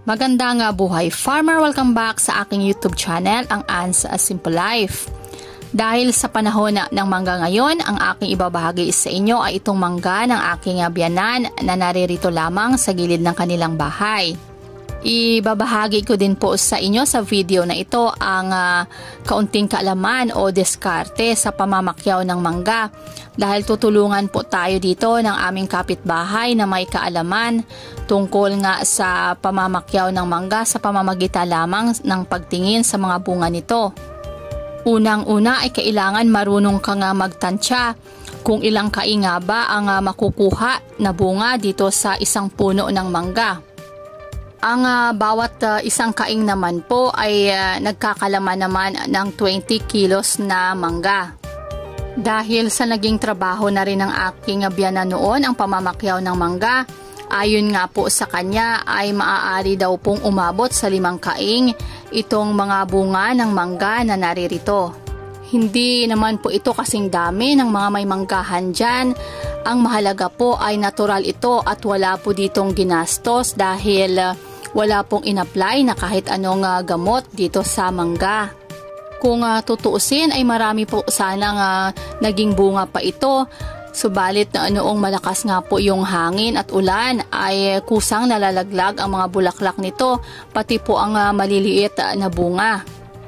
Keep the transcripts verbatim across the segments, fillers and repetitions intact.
Magandang buhay farmer, welcome back sa aking YouTube channel, ang Ann's Simple Life. Dahil sa panahon ng mangga ngayon, ang aking ibabahagi sa inyo ay itong mangga ng aking biyanan na naririto lamang sa gilid ng kanilang bahay. Ibabahagi ko din po sa inyo sa video na ito ang uh, kaunting kaalaman o diskarte sa pamamakyaw ng mangga, dahil tutulungan po tayo dito ng aming kapitbahay na may kaalaman tungkol nga sa pamamakyaw ng mangga sa pamamagitan lamang ng pagtingin sa mga bunga nito. Unang-una ay kailangan marunong ka nga magtansya kung ilang kainga ba ang uh, makukuha na bunga dito sa isang puno ng mangga. Ang uh, bawat uh, isang kaing naman po ay uh, nagkakalaman naman ng twenty kilos na mangga. Dahil sa naging trabaho na rin ng aking biyanan noon ang pamamakyaw ng mangga, ayon nga po sa kanya ay maaari daw pong umabot sa limang kaing itong mga bunga ng mangga na naririto. Hindi naman po ito kasing dami ng mga may manggahan dyan. Ang mahalaga po ay natural ito at wala po ditong ginastos dahil uh, wala pong in-apply na kahit anong uh, gamot dito sa mangga. Kung uh, tutuusin ay marami po sanang uh, naging bunga pa ito. Subalit na noong malakas nga po yung hangin at ulan ay kusang nalalaglag ang mga bulaklak nito, pati po ang uh, maliliit uh, na bunga.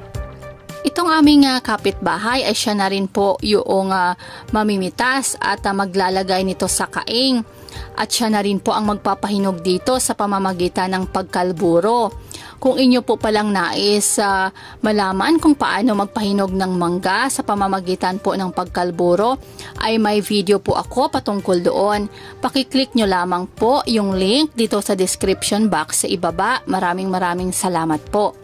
Itong aming uh, kapitbahay ay siya na rin po yung uh, mamimitas at uh, maglalagay nito sa kaing. At siya na rin po ang magpapahinog dito sa pamamagitan ng pagkalburo. Kung inyo po palang nais uh, malaman kung paano magpahinog ng mangga sa pamamagitan po ng pagkalburo, ay may video po ako patungkol doon. Pakiclick nyo lamang po yung link dito sa description box sa ibaba. Maraming maraming salamat po.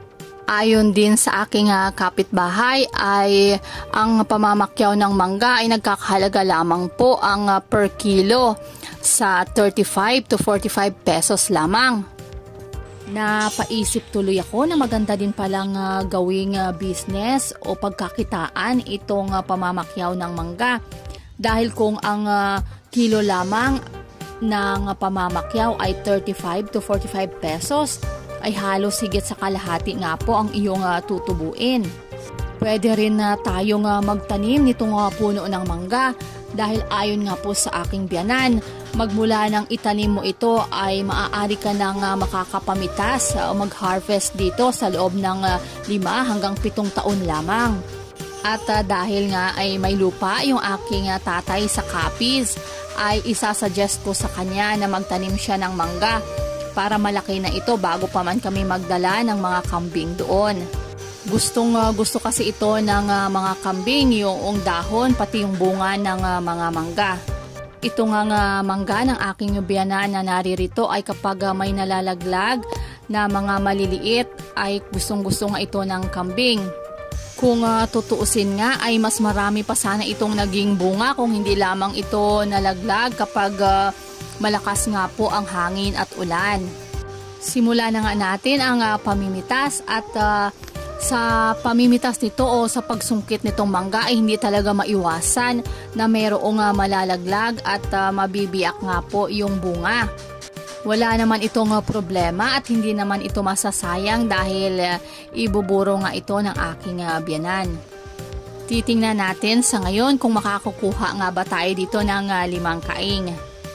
Ayon din sa aking uh, kapitbahay ay ang pamamakyaw ng mangga ay nagkakahalaga lamang po ang uh, per kilo sa thirty-five to forty-five pesos lamang. Napaisip tuloy ako na maganda din palang uh, gawing uh, business o pagkakitaan itong uh, pamamakyaw ng mangga, dahil kung ang uh, kilo lamang ng uh, pamamakyaw ay thirty-five to forty-five pesos, ay halos higit sa kalahati nga po ang iyong uh, tutubuin. Pwede rin na uh, tayong uh, magtanim nitong uh, puno ng mangga, dahil ayon nga po sa aking biyanan, magmula ng itanim mo ito ay maaari ka nang uh, makakapamitas o uh, mag-harvest dito sa loob ng uh, lima hanggang pitong taon lamang. At uh, dahil nga ay may lupa yung aking uh, tatay sa Capiz, ay isasuggest ko sa kanya na magtanim siya ng mangga para malaki na ito bago pa man kami magdala ng mga kambing doon. Gustong uh, gusto kasi ito ng uh, mga kambing yung dahon pati yung bunga ng uh, mga mangga. Ito nga nga mangga ng aking biyanan na naririto ay kapag uh, may nalalaglag na mga maliliit ay gustong gusto nga ito ng kambing. Kung uh, tutuusin nga ay mas marami pa sana itong naging bunga kung hindi lamang ito nalaglag kapag uh, malakas nga po ang hangin at ulan. Simula na nga natin ang uh, pamimitas at uh, sa pamimitas nito o sa pagsungkit nitong mangga ay hindi talaga maiwasan na mayroong uh, malalaglag at uh, mabibiyak nga po yung bunga. Wala naman itong uh, problema at hindi naman ito masasayang dahil uh, ibuburo nga ito ng aking uh, biyanan. Titingnan natin sa ngayon kung makakukuha nga ba tayo dito ng uh, limang kaing.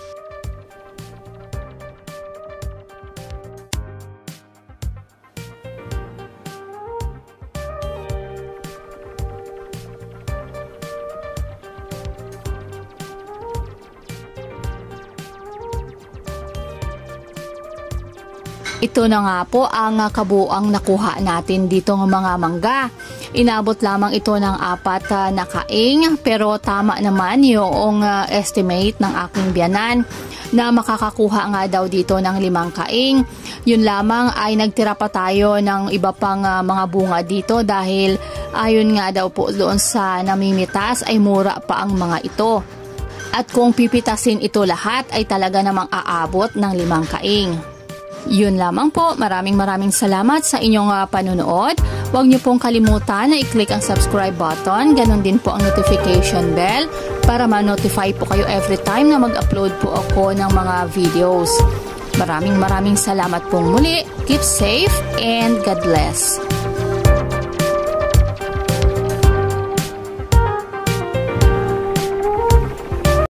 Ito na nga po ang kabuang nakuha natin dito ng mga mangga. Inabot lamang ito ng apat uh, na kaing, pero tama naman yung uh, estimate ng aking biyanan na makakakuha nga daw dito ng limang kaing. Yun lamang ay nagtira pa tayo ng iba pang uh, mga bunga dito dahil ayon nga daw po doon sa namimitas ay mura pa ang mga ito. At kung pipitasin ito lahat ay talaga namang aabot ng limang kaing. Yun lamang po. Maraming maraming salamat sa inyong uh, panunood. Huwag niyo pong kalimutan na i-click ang subscribe button. Ganon din po ang notification bell para ma-notify po kayo every time na mag-upload po ako ng mga videos. Maraming maraming salamat pong muli. Keep safe and God bless.